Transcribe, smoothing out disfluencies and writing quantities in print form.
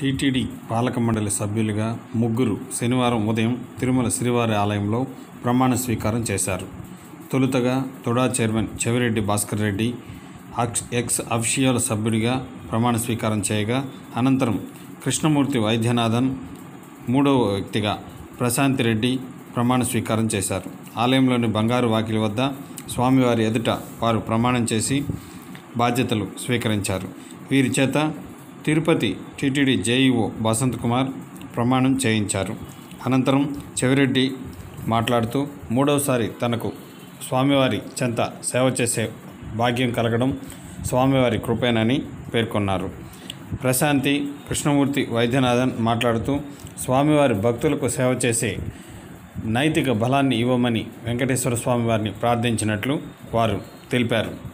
TTD పాలక మండలి సభ్యులుగా ముగ్గురు శనివారం ఉదయం తిరుమల శ్రీవారి ఆలయంలో ప్రమాణ స్వీకారం చేశారు. తొలుతగా TUDA chairman Chevireddy Bhaskar Reddy ex official సభ్యుడిగా ప్రమాణ స్వీకారం చేయగా, అనంతరం కృష్ణమూర్తి వైద్యనాథన్ మూడవ వ్యక్తిగా ప్రశాంతి రెడ్డి ప్రమాణ స్వీకారం చేశారు. ఆలయంలోని బంగారు వాకిలి వద్ద స్వామివారి ఎదుట వారు ప్రమాణం చేసి బాధ్యతలు స్వీకరించారు. వీరి చేత తిరుపతి టీటీడీ జేఈఓ బసంత్ కుమార్ ప్రమాణం చేయించారు. అనంతరం చెవిరెడ్డి మాట్లాడుతూ మూడవసారి తనకు స్వామివారి చెంత సేవ చేసే భాగ్యం కలగడం స్వామివారి కృపేనని పేర్కొన్నారు. ప్రశాంతి కృష్ణమూర్తి వైద్యనాథన్ మాట్లాడుతూ స్వామివారి భక్తులకు సేవ చేసే నైతిక బలాన్ని ఇవ్వమని వెంకటేశ్వర స్వామి వారిని ప్రార్థించినట్లు వారు తెలిపారు.